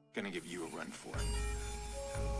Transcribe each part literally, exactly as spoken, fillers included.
Gonna give you a run for it.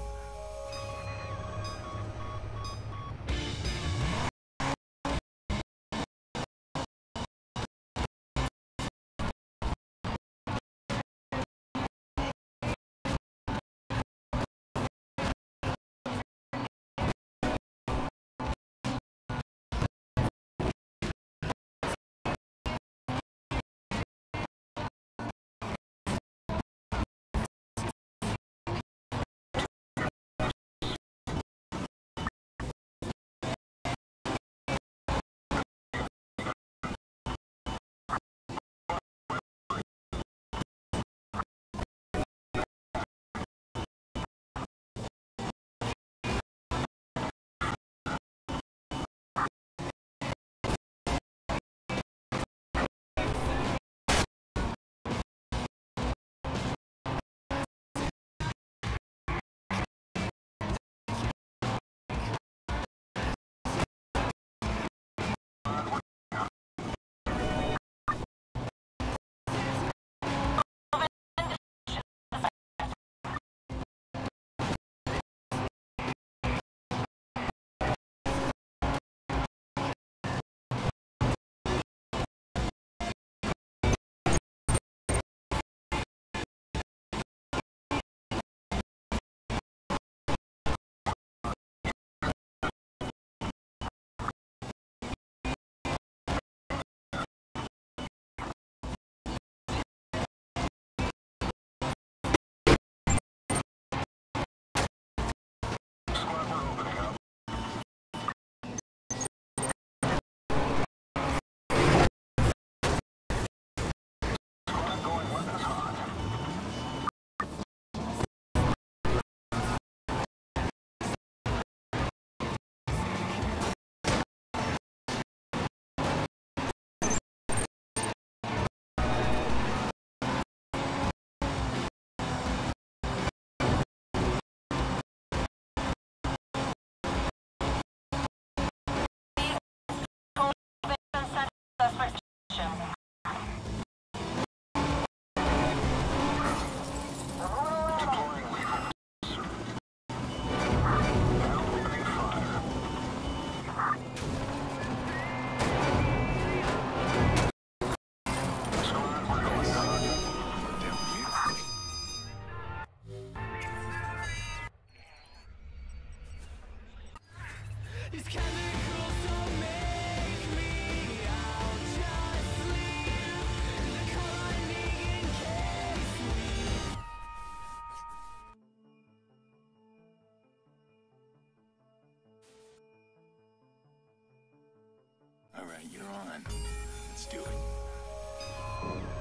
All right, you're on. Let's do it.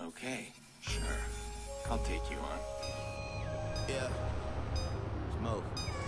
Okay, sure. I'll take you on. Yeah. Smoke.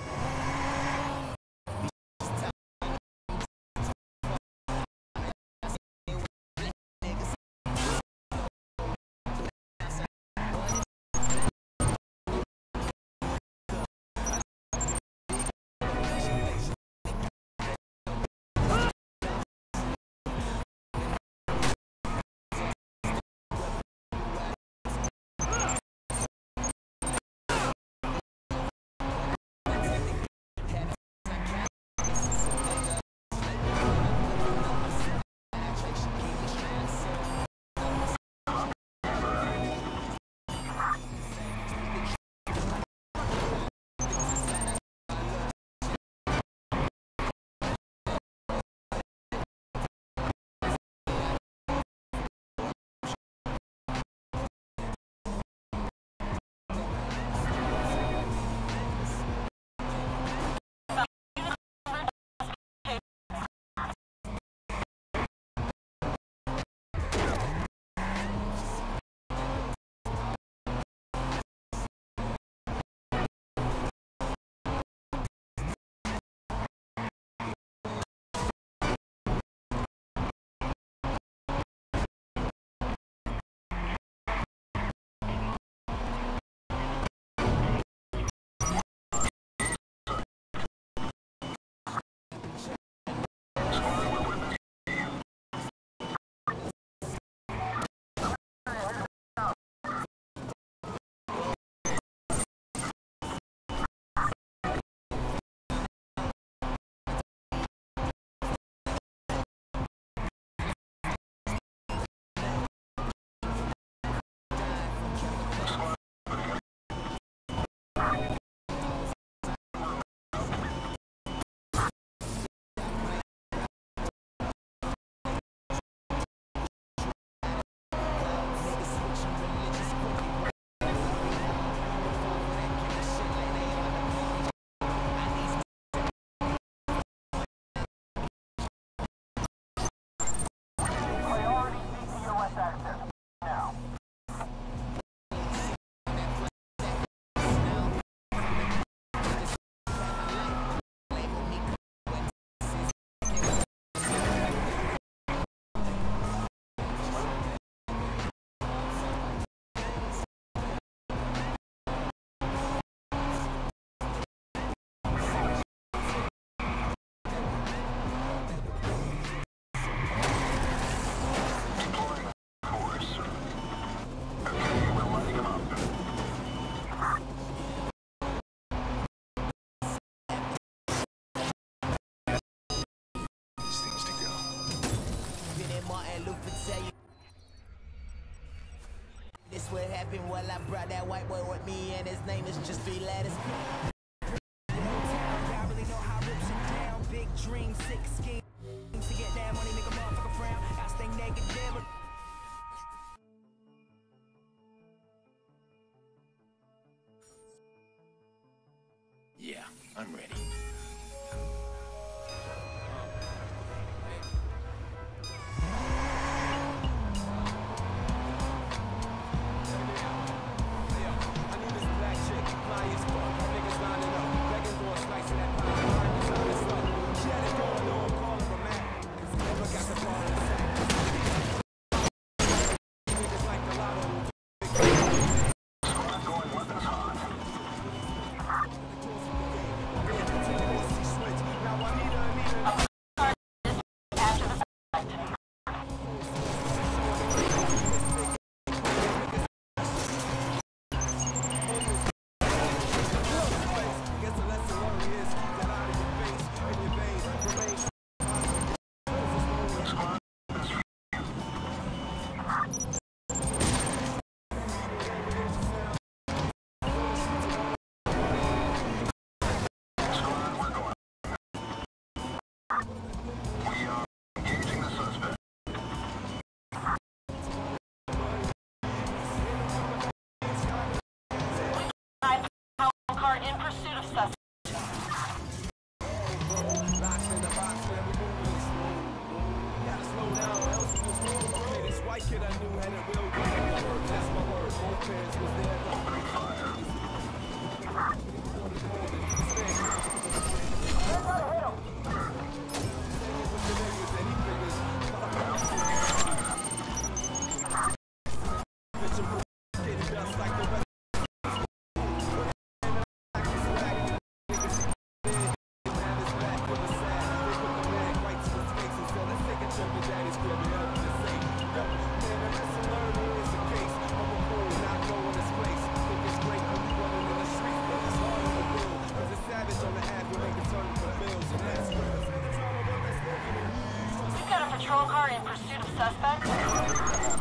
This what happened while I brought that white boy with me, and his name is just Three Letters. Y'all really know how rips it down. Big dream, sick scheme. To get that money, make a motherfucker frown. I stay negative. Yeah, I'm ready. suspect?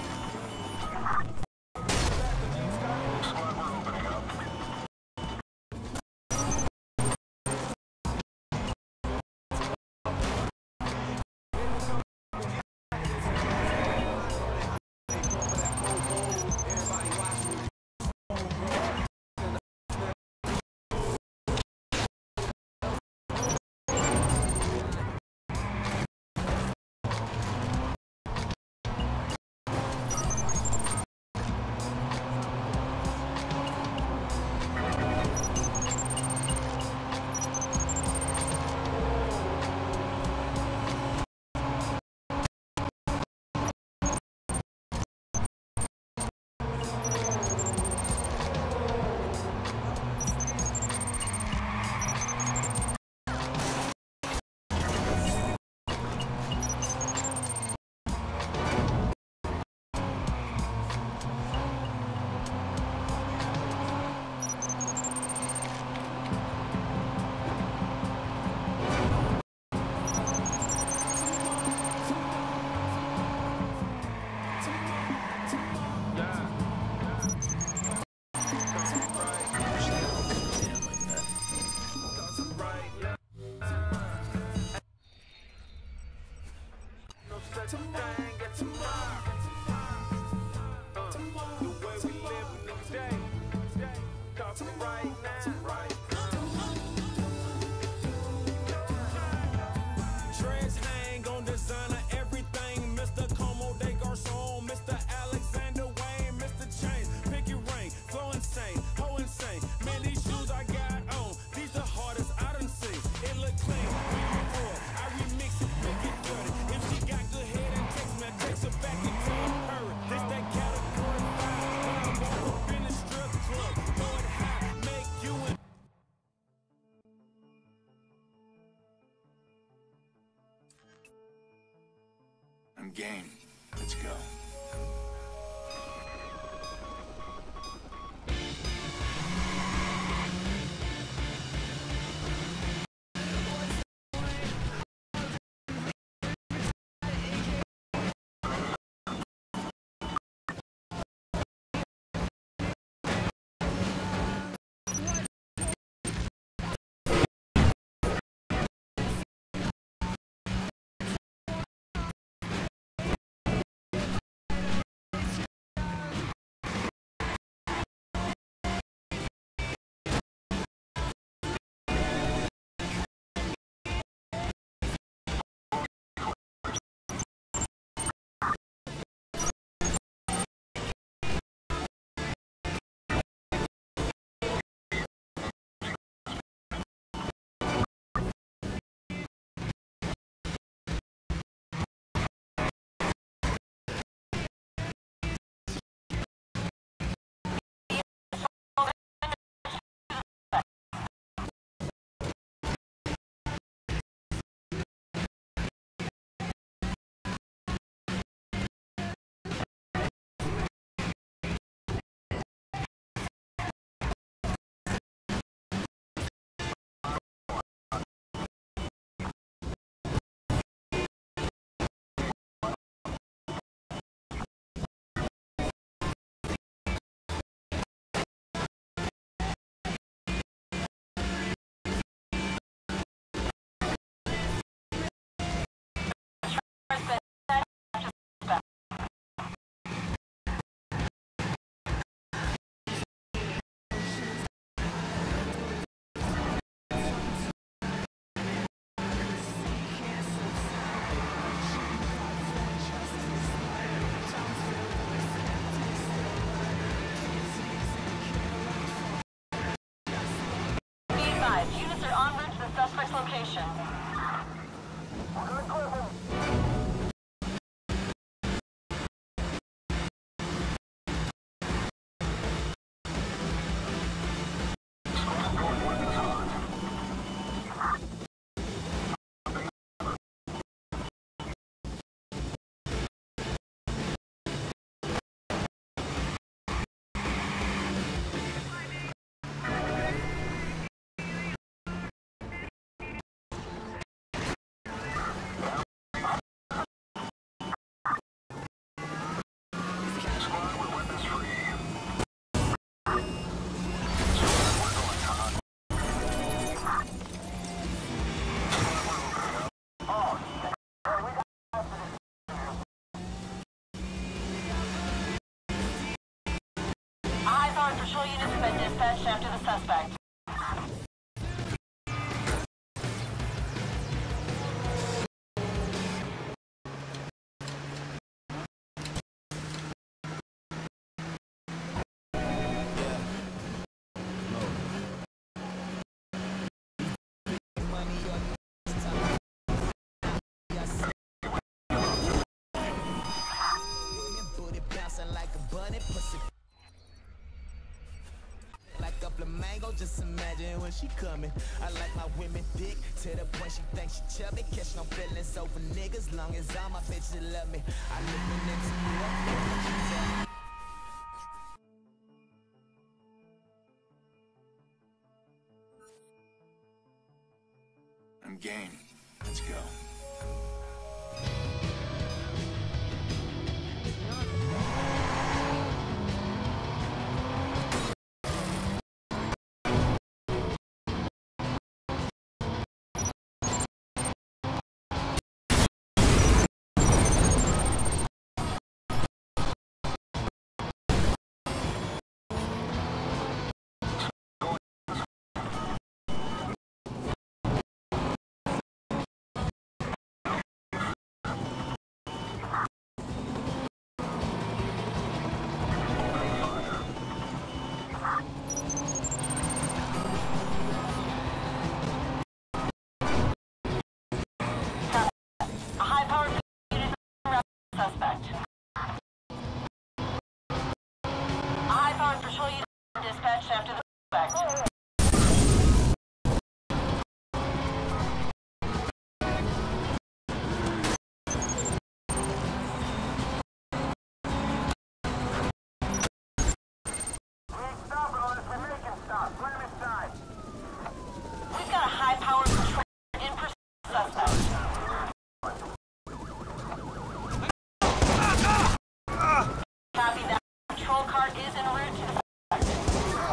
I'm game. Let's go. Units are en route to the suspect's location. suspect. Like a bunny pussy, like a flamingo. Just imagine when she coming. I like my women thick to the point she thinks she chubby. Catch no feelings over niggas, long as all my bitches love me. I live in into you. I'm game. Let's go. Suspect. A high-powered patrol unit dispatched after the suspect. We've got a high-powered patrol in pursuit of the suspect. Copy that. Patrol car is en route to the suspect.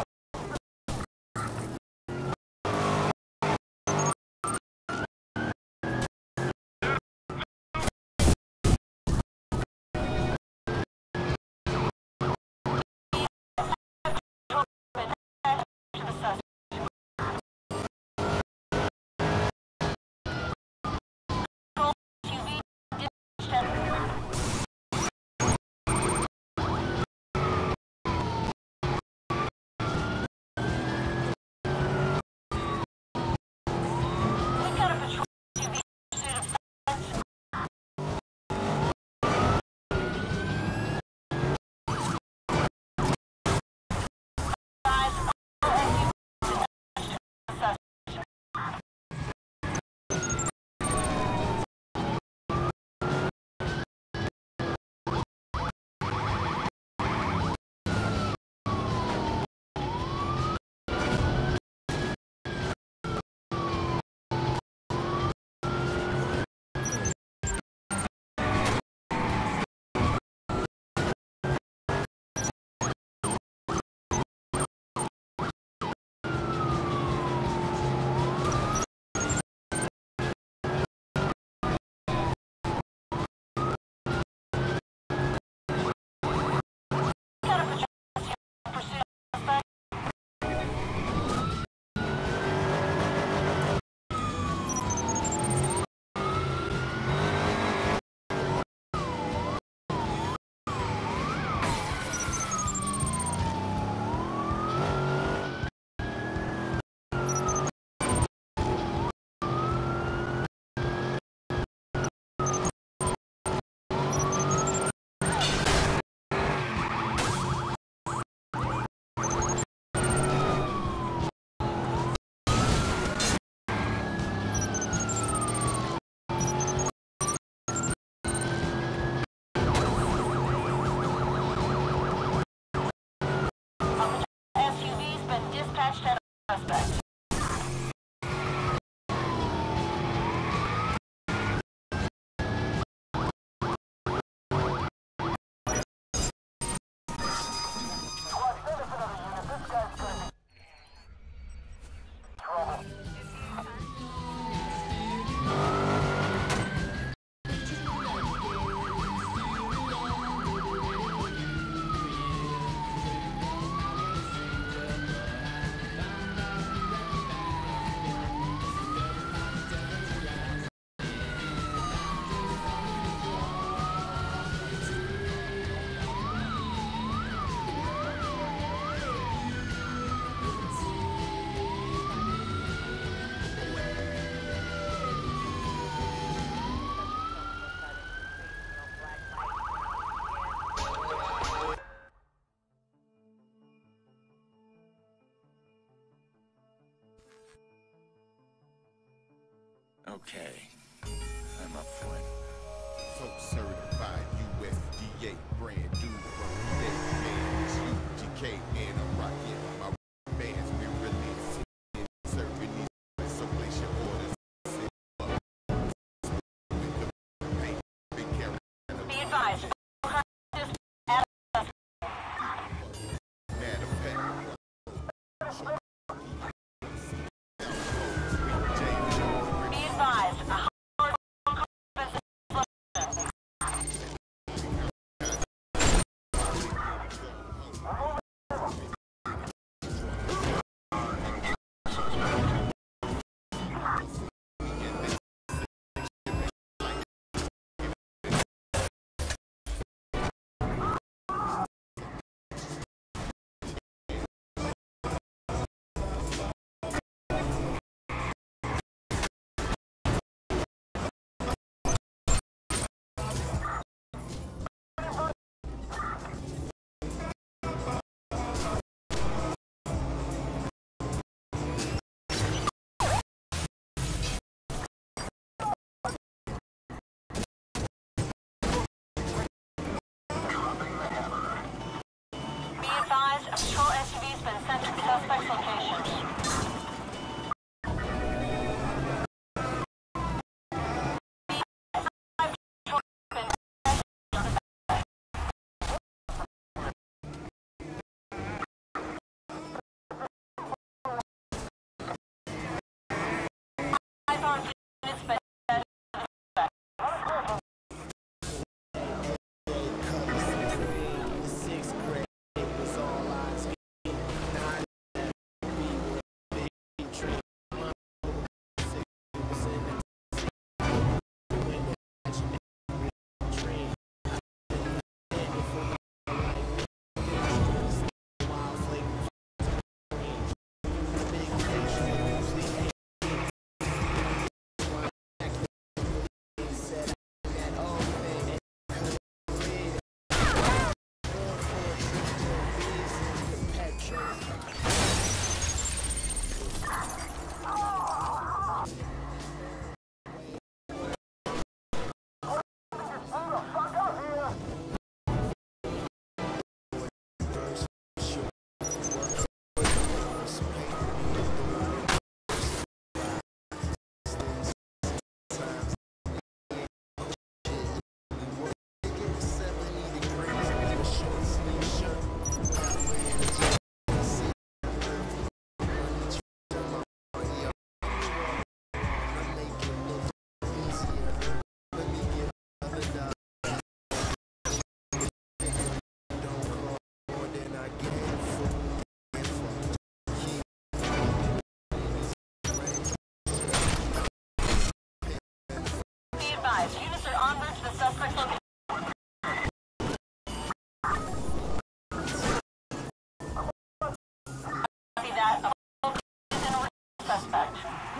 Dispatched at a suspect. Okay, I'm up for it. So certified U S D A brand new from that man. It's U G K and I'm rocking my bands. We really serving these. So place your orders. Be advised. Matter of fact. Be advised. A hard business. Be advised, a patrol S U V's been sent to the suspect's location. Five armed units been Sixth grade was all eyes. Now I be with big dream. My was in the dream. Wild flavors. Big picture. Said that old thing. Be advised, units are en route to the suspect's location. Copy that. A location is en route to the suspect.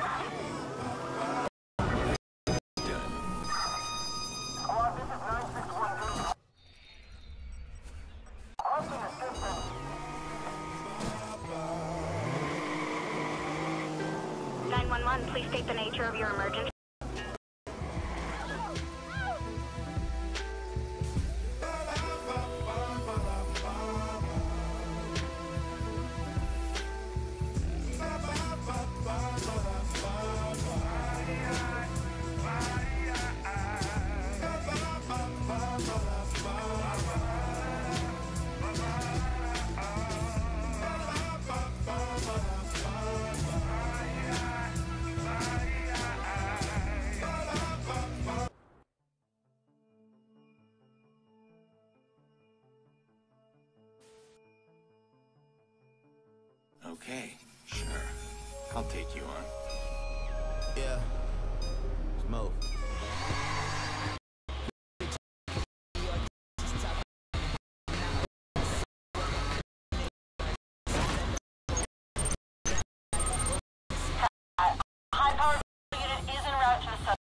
nine one one, please state the nature of your emergency. Okay, sure. I'll take you on. Yeah. Smoke. High-powered unit is en route to the suspect.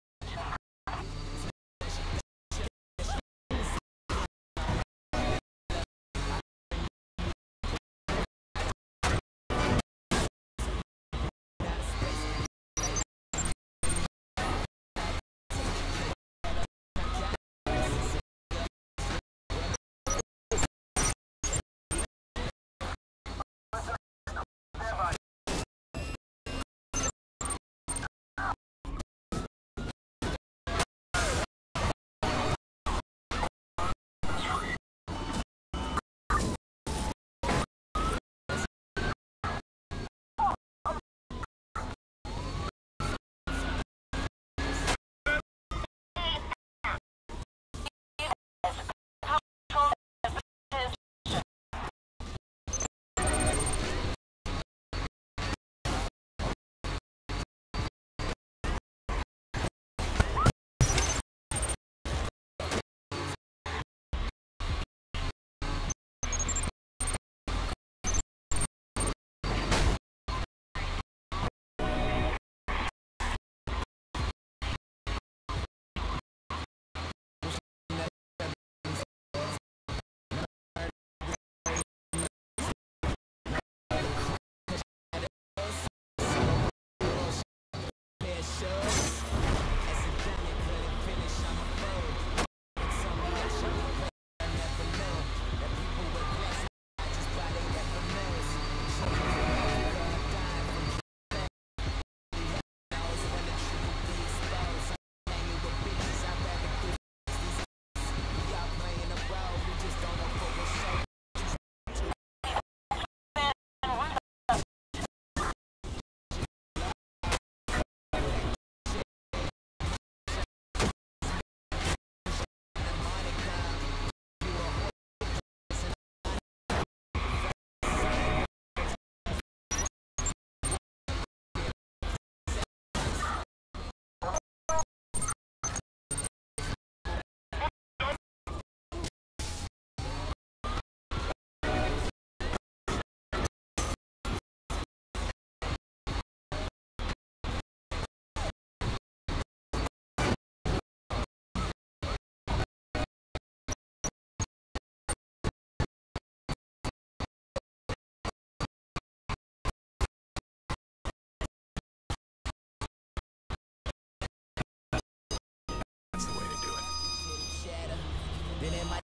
Then it might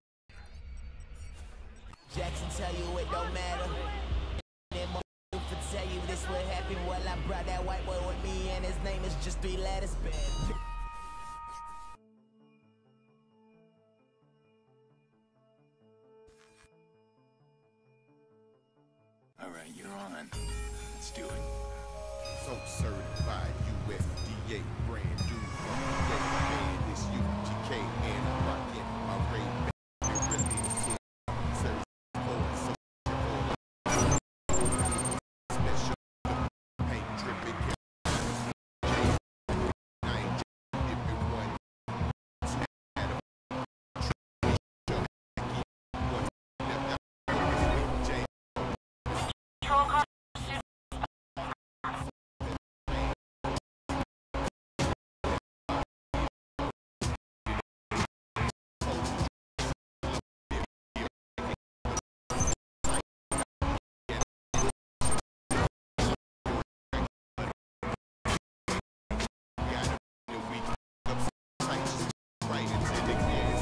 Jackson tell you it don't matter. Then my for tell you this what happened. Well, I brought that white boy with me, and his name is just three letters. Bad. All right, you're on. Let's do it. So certified U S D A brand new from the man. It's U G K and I'm rocking my Ray Ban. Really sick. Certified so special paint dripping. I ain't dipping one. Patrol car. Right into the game.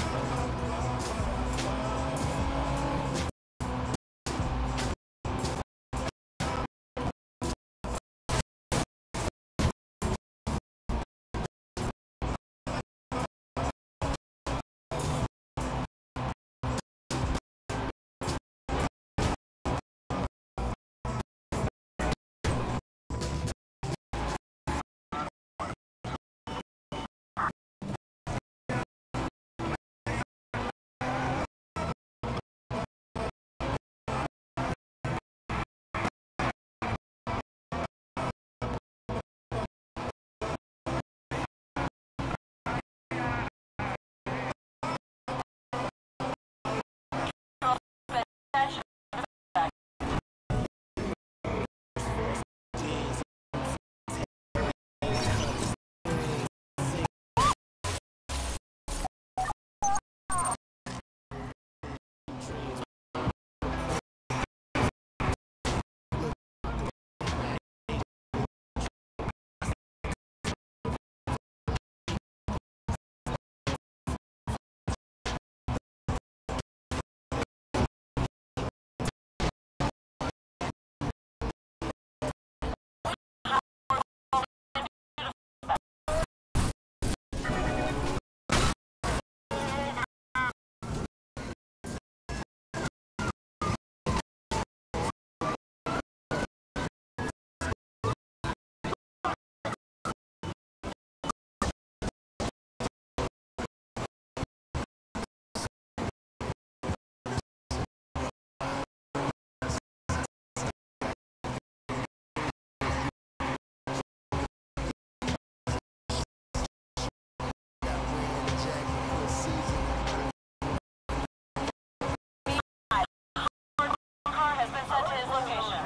Car has been sent to his location.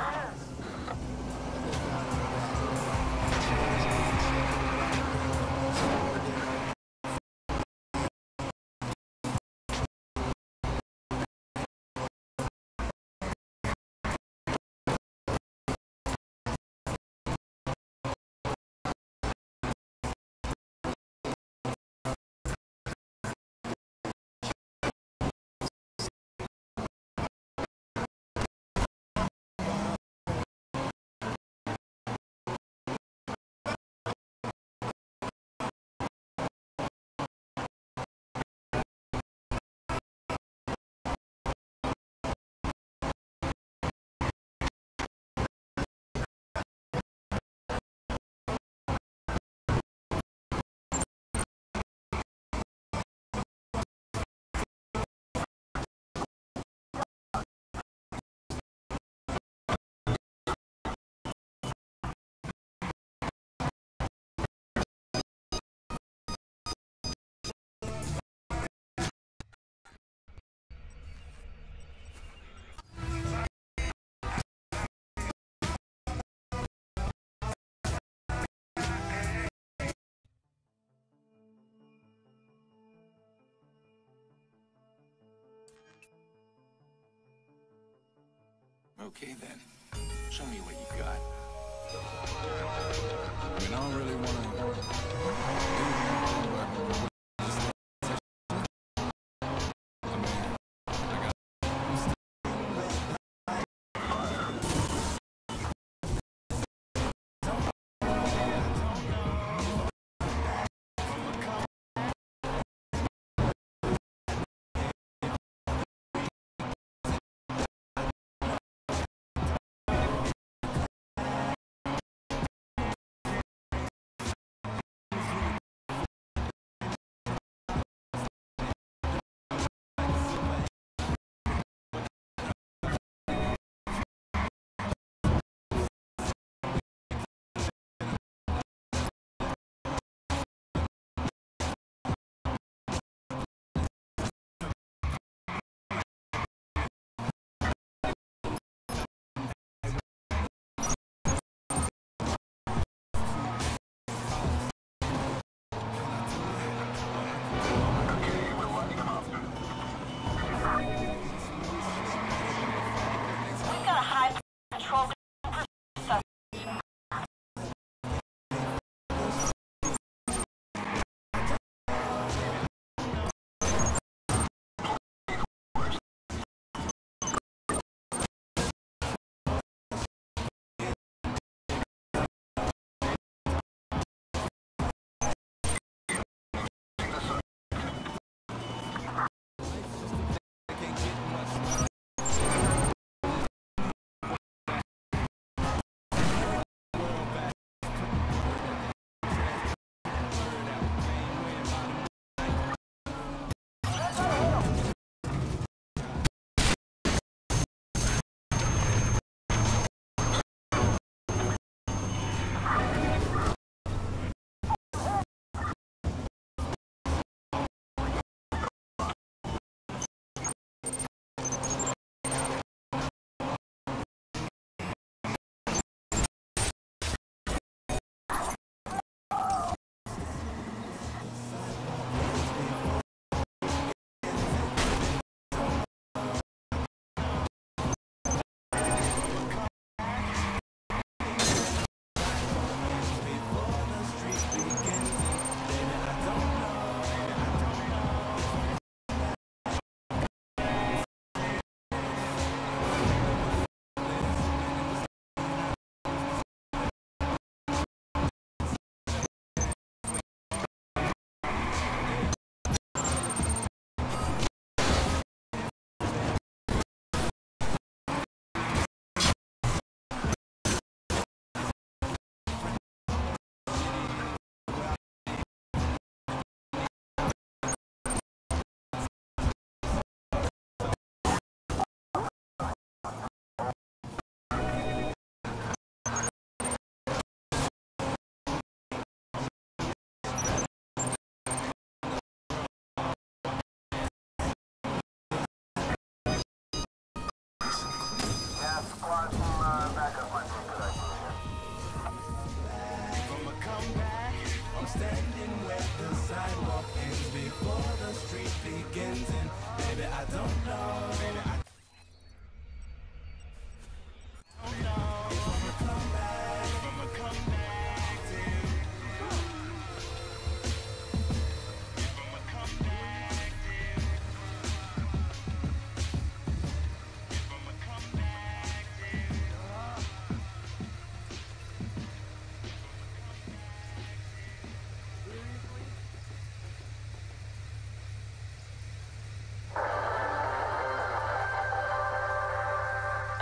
Okay then. Show me what you got. I mean, I don't really want to.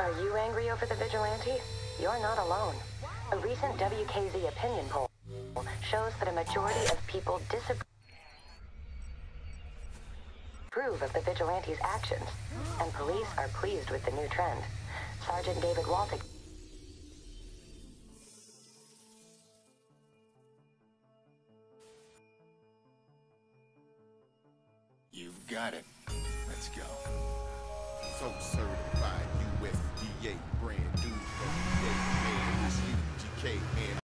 Are you angry over the vigilante? You're not alone. A recent W K Z opinion poll shows that a majority of people disapprove of the vigilante's actions, and police are pleased with the new trend. Sergeant David Waltic. You've got it. Let's go. So certified U S D A brand new from the man. It's U G K and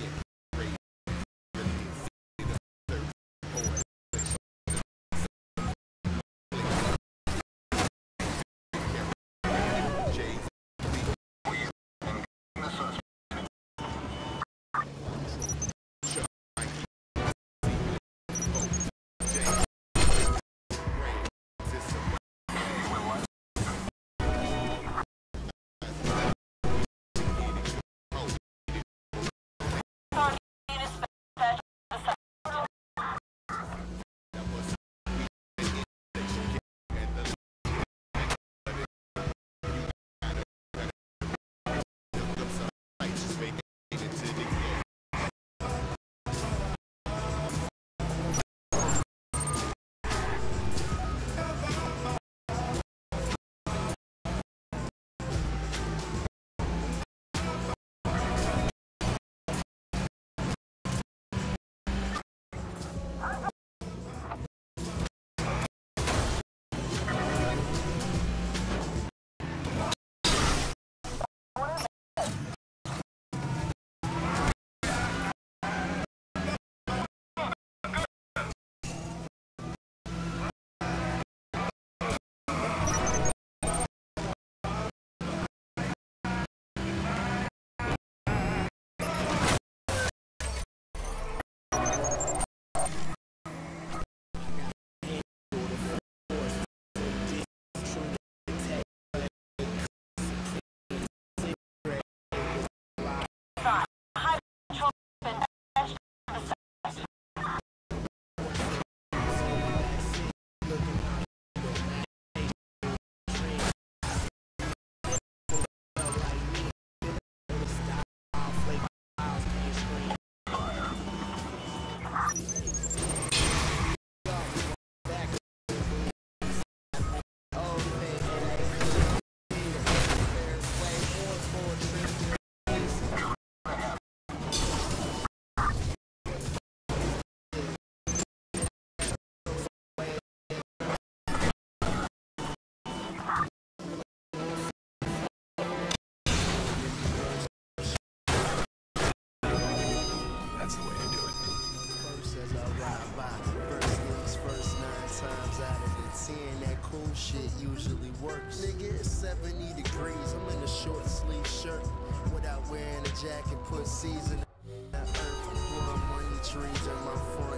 That's the way to do it. First as I ride by, first things first, nine times out of the ten, that cool shit usually works. Nigga, it's seventy degrees, I'm in a short sleeve shirt, without wearing a jacket, put season in the earth, growing money trees in my front.